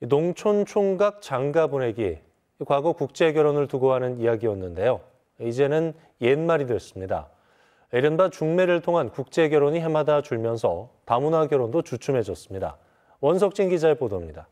농촌 총각 장가 보내기, 과거 국제 결혼을 두고 하는 이야기였는데요. 이제는 옛말이 됐습니다. 이른바 중매를 통한 국제 결혼이 해마다 줄면서 다문화 결혼도 주춤해졌습니다. 원석진 기자의 보도입니다.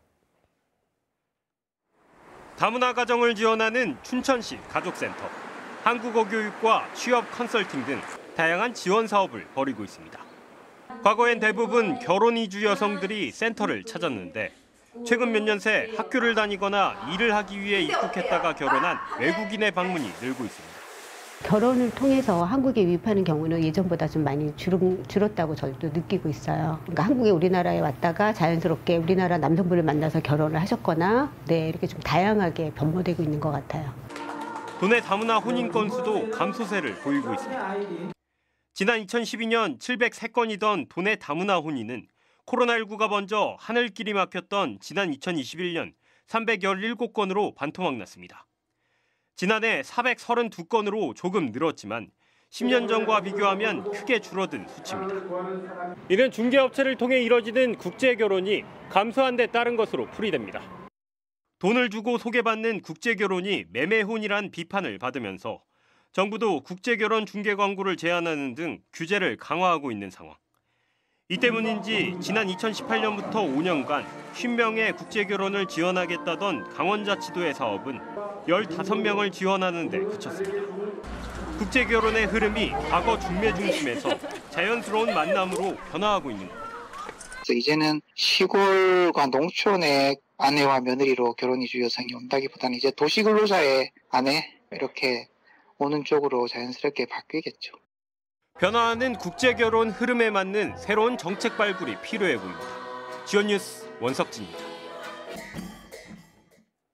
다문화 가정을 지원하는 춘천시 가족센터, 한국어 교육과 취업 컨설팅 등 다양한 지원 사업을 벌이고 있습니다. 과거엔 대부분 결혼 이주 여성들이 센터를 찾았는데 최근 몇 년 새 학교를 다니거나 일을 하기 위해 입국했다가 결혼한 외국인의 방문이 늘고 있습니다. 결혼을 통해서 한국에 유입하는 경우는 예전보다 좀 많이 줄었다고 저도 느끼고 있어요. 그러니까 한국에 우리나라에 왔다가 자연스럽게 우리나라 남성분을 만나서 결혼을 하셨거나 이렇게 좀 다양하게 변모되고 있는 것 같아요. 도내 다문화 혼인 건수도 감소세를 보이고 있습니다. 지난 2012년 703건이던 도내 다문화 혼인은 코로나19가 먼저 하늘길이 막혔던 지난 2021년 317건으로 반토막 났습니다. 지난해 432건으로 조금 늘었지만 10년 전과 비교하면 크게 줄어든 수치입니다. 이는 중개업체를 통해 이뤄지는 국제 결혼이 감소한 데 따른 것으로 풀이됩니다. 돈을 주고 소개받는 국제 결혼이 매매혼이란 비판을 받으면서 정부도 국제 결혼 중개 광고를 제한하는 등 규제를 강화하고 있는 상황. 이 때문인지 지난 2018년부터 5년간 50명의 국제 결혼을 지원하겠다던 강원자치도의 사업은 15명을 지원하는 데 그쳤습니다. 국제 결혼의 흐름이 과거 중매 중심에서 자연스러운 만남으로 변화하고 있는 겁니다. 이제는 시골과 농촌의 아내와 며느리로 결혼 이주 여성이 온다기보다는 이제 도시 근로자의 아내 이렇게 오는 쪽으로 자연스럽게 바뀌겠죠. 변화하는 국제 결혼 흐름에 맞는 새로운 정책 발굴이 필요해 보입니다. 지원 뉴스 원석진입니다.